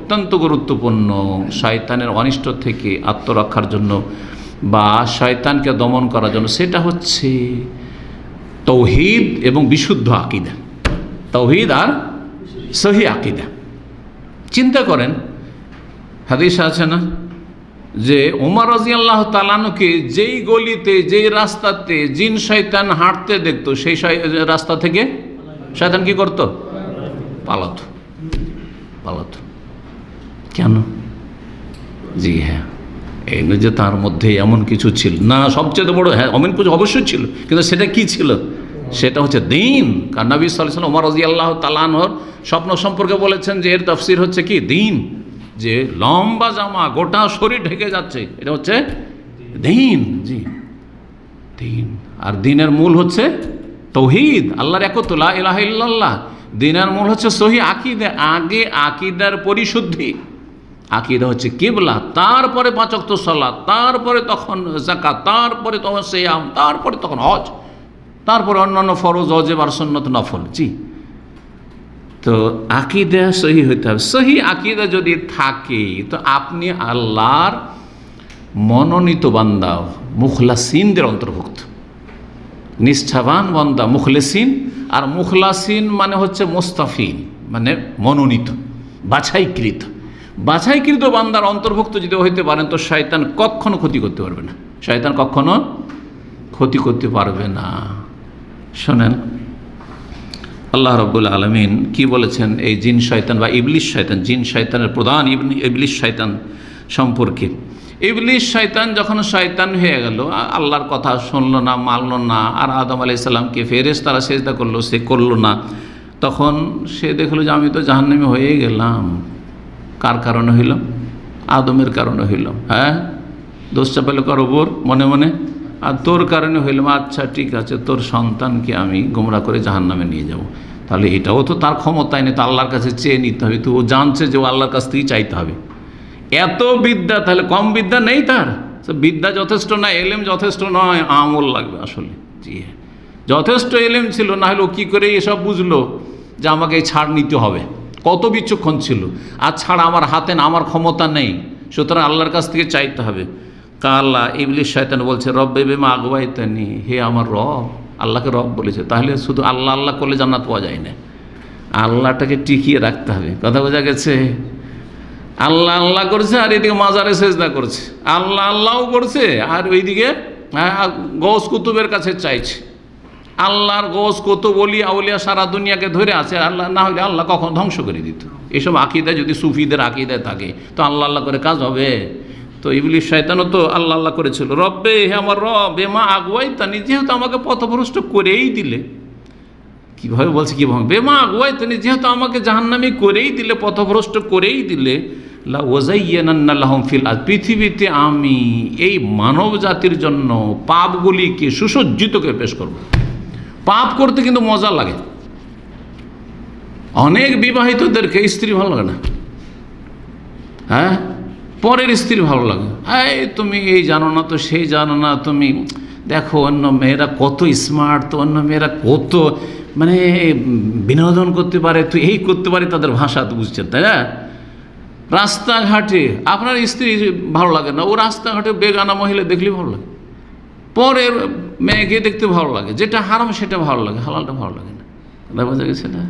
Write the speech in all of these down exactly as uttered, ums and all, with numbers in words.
অত্যন্ত গুরুত্বপূর্ণ শয়তানের অনিষ্ট থেকে আত্মরক্ষার জন্য বা শয়তানকে দমন করার জন্য, সেটা হচ্ছে তাওহীদ এবং বিশুদ্ধ আকীদা। তাওহীদ আর সহি আকীদা। চিন্তা করেন, হাদিস আছে না যে ওমর রাদিয়াল্লাহু তাআলা আনহুকে যেই গলিতে যেই রাস্তাতে জিন শয়তান হাঁটতে দেখতো সেই রাস্তা থেকে শয়তান কি করতো? পালাতো পালাতো কেন? জি হ্যাঁ, এই নয় যে তার মধ্যে এমন কিছু ছিল না, সবচেয়ে বড় হ্যাঁ এমন কিছু অবশ্যই ছিল, কিন্তু সেটা কি ছিল? সেটা হচ্ছে দ্বীন। কারণ নবী সাল্লাল্লাহু আলাইহি ওয়াসাল্লাম ওমর রাদিয়াল্লাহু তাআলা আনহুর স্বপ্ন সম্পর্কে বলেছেন যে এর তাফসীর হচ্ছে কি? দ্বীন। যে লম্বা জামা, গোটা শরীর ঢেকে যাচ্ছে, এটা হচ্ছে দ্বীন। জি, দ্বীন। আর দ্বীনের মূল হচ্ছে তাওহীদ, আল্লাহর একত্ব, লা ইলাহা ইল্লাল্লাহ। দ্বীনের মূল হচ্ছে সহি আকীদা। আগে আকীদার পরিশুদ্ধি, আকীদা হচ্ছে কিবলা, তারপরে পাঁচ ওয়াক্ত সালাত, তারপরে তখন যাকাত, তারপরে তখন সিয়াম, তারপরে তখন হজ, তারপরে অন্যান্য ফরজ, ওয়াজিব আর সুন্নত নফল। জি, তো আকীদা সহি হইতে হবে। সহি আকীদা যদি থাকে তো আপনি আল্লাহর মনোনীত বান্দা, মুখলাসিনদের অন্তর্ভুক্ত, নিষ্ঠাবান বান্দা, মুখলেসিন। আর মুখলাসিন মানে হচ্ছে মুস্তাফিন, মানে মনোনীত, বাছাইকৃত। বাছাইকৃত বান্দার অন্তর্ভুক্ত যদি হইতে পারেন তো শয়তান কখনো ক্ষতি করতে পারবে না, শয়তান কখনো ক্ষতি করতে পারবে না। শোনেন, আল্লাহ রাব্বুল আলামিন কি বলেছেন এই জিন শয়তান বা ইবলিশ শয়তান, জিন শয়তানের প্রধান ইবলিশ শয়তান সম্পর্কে। ইবলিশ শয়তান যখন শয়তান হয়ে গেল, আল্লাহর কথা শুনলো না, মানল না, আর আদম আলাইহিস সালামকে ফেরেশতারা সেজদা করলো, সে করলো না, তখন সে দেখলো যে আমি তো জাহান্নামী হয়ে গেলাম। কার কারণে হইলাম? আদমের কারণে হইলাম। হ্যাঁ, দোষ চাপাইল কার ওপর? মনে মনে। আর তোর কারণে হইলাম। আচ্ছা ঠিক আছে, তোর সন্তানকে আমি গোমরা করে জাহান্নামে নিয়ে যাব। তাহলে এটাও তো তার ক্ষমতায় নেই, তো আল্লাহর কাছে চেয়ে নিতে হবে। তো ও জানছে যে ও আল্লাহর কাছ থেকেই চাইতে হবে। এত বিদ্যা, তাহলে কম বিদ্যা নেই তার? বিদ্যা যথেষ্ট না, এলেম যথেষ্ট নয়, আমল লাগবে আসলে। জি হ্যাঁ, যথেষ্ট এলেম ছিল, না হলে ও কী করে এসব বুঝলো যে আমাকে এই ছাড় নিতে হবে? কত বিচক্ষণ ছিল। আর ছাড় আমার হাতে না, আমার ক্ষমতা নেই, সুতরাং আল্লাহর কাছ থেকে চাইতে হবে। কাল্লা, ইবলিশ শয়তান বলছে রব্বে বিমা আগওয়াইতানি, হে আমার রব, আল্লাহকে রব বলেছে। তাহলে শুধু আল্লাহ আল্লাহ করলে জান্নাত পাওয়া যায় না, আল্লাহটাকে টিকিয়ে রাখতে হবে। কথা বোঝা গেছে? আল্লাহ আল্লাহ করছে আর এদিকে মাজারে সেজদা করছে, আল্লাহ আল্লাহও করছে আর ওইদিকে গৌস কুতুবের কাছে চাইছে। আল্লাহর গৌস কুতুব ওলিয়া আউলিয়া সারা দুনিয়াকে ধরে আছে, আল্লাহ না হলে আল্লাহ কখন ধ্বংস করে দিত। এসব আকীদা যদি সুফিদের আকীদায় থাকে তো আল্লাহ আল্লাহ করে কাজ হবে? তো ইবলিশ শয়তানও তো আল্লাহ আল্লাহ করেছিল। রব্বে, হে আমার রব, বেমা আগওয়াইতানি, যেহেতু আমাকে পথভ্রষ্ট করেই দিলে। কীভাবে বলছে, কীভাবে? বেমা আগওয়াইতানি, যেহেতু আমাকে জাহান্নামী করেই দিলে, পথভ্রষ্ট করেই দিলে, লা ওয়াযায়্যানান্না লাহুম ফিল আরদ, পৃথিবীতে আমি এই মানব জাতির জন্য পাপগুলিকে সুসজ্জিত করে পেশ করব। পাপ করতে কিন্তু মজা লাগে। অনেক বিবাহিতদেরকে স্ত্রী ভালো লাগে না, হ্যাঁ, পরের স্ত্রী ভালো লাগে। এই তুমি এই জানো না, তো সেই জানো না, তুমি দেখো অন্য মেয়েরা কত স্মার্ট, তো অন্য মেয়েরা কত মানে বিনোদন করতে পারে, তো এই করতে পারে, তাদের ভাষা তো বুঝছেন, তাই না? রাস্তাঘাটে আপনার স্ত্রী ভালো লাগে না, ও রাস্তাঘাটে বেগানা মহিলা দেখলেই ভালো লাগে, পরের মেয়েকে দেখতে ভালো লাগে, যেটা হারাম সেটা ভালো লাগে, হালালটা ভালো লাগে না। বোঝা গেছে না?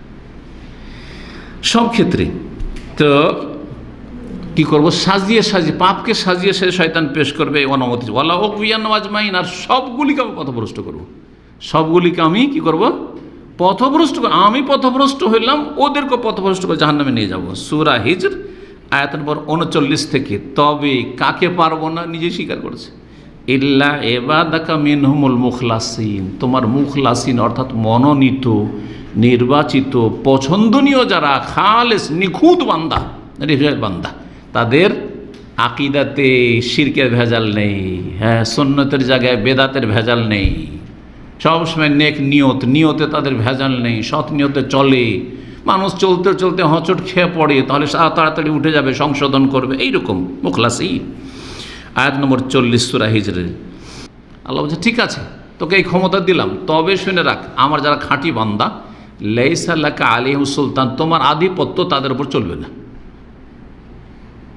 সব ক্ষেত্রে তো কি করবো? সাজিয়ে সাজিয়ে, পাপকে সাজিয়ে সাজিয়ে শয়তান পেশ করবে অনুমতি। ওয়ালা উকবিয়ান আজমাইন, আর সবগুলিকে আমি পথভ্রষ্ট করবো, সবগুলিকে আমি কি করব? পথভ্রষ্ট। আমি পথভ্রষ্ট হইলাম, ওদেরকে পথভ্রষ্ট করে জাহান্নামে নিয়ে যাব। সূরা হিজর আয়াত নম্বর উনচল্লিশ থেকে। তবে কাকে পারবো না? নিজে স্বীকার করেছে। ইল্লা ইবাদাকা মিনহুমুল মুখলাসিন, তোমার মুখলাসিন অর্থাৎ মনোনীত, নির্বাচিত, পছন্দনীয় যারা, খালেস নিখুঁত বান্দা, রিফাত বান্দা, তাদের আকীদাতে শিরকের ভেজাল নেই, হ্যাঁ, সুন্নতের জায়গায় বেদাতের ভেজাল নেই, সবসময় নেক নিয়ত, নিয়তে তাদের ভেজাল নেই, সৎ নিয়তে চলে। মানুষ চলতে চলতে হোঁচট খেয়ে পড়ে, তাহলে তাড়াতাড়ি উঠে যাবে, সংশোধন করবে, এইরকম মুখলাসিন। আয়াত নম্বর চল্লিশ সূরা হিজরে। আল্লাহ বলছে ঠিক আছে, তোকে এই ক্ষমতা দিলাম, তবে শুনে রাখ, আমার যারা খাঁটি বান্দা, লাইসা লাকা আলাইহিম সুলতান, তোমার আধিপত্য তাদের উপর চলবে না।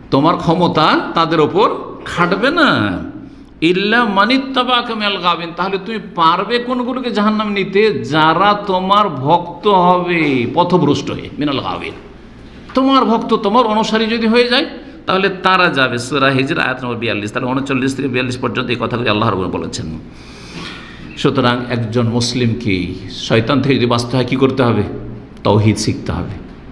তোমার ক্ষমতা তাদের ওপর খাটবে না। ইল্লা মানিত্তাবাকা মিনাল গাবিন, তাহলে তুমি পারবে কোনগুলোকে জাহান্নামে নিতে? যারা তোমার ভক্ত হবে পথভ্রষ্ট হয়ে, মিনাল গাবিন, তোমার ভক্ত তোমার অনুসারী যদি হয়ে যায় তাহলে তারা যাবে। সূরা হিজর আয়াত নম্বর বিয়াল্লিশ, তাহলে উনচল্লিশ থেকে বিয়াল্লিশ পর্যন্ত এই কথাগুলি আল্লাহ রাব্বুল বলেছেন। সুতরাং একজন মুসলিমকে শয়তান থেকে যদি বাঁচতে হয় কী করতে হবে? তাওহীদ শিখতে হবে।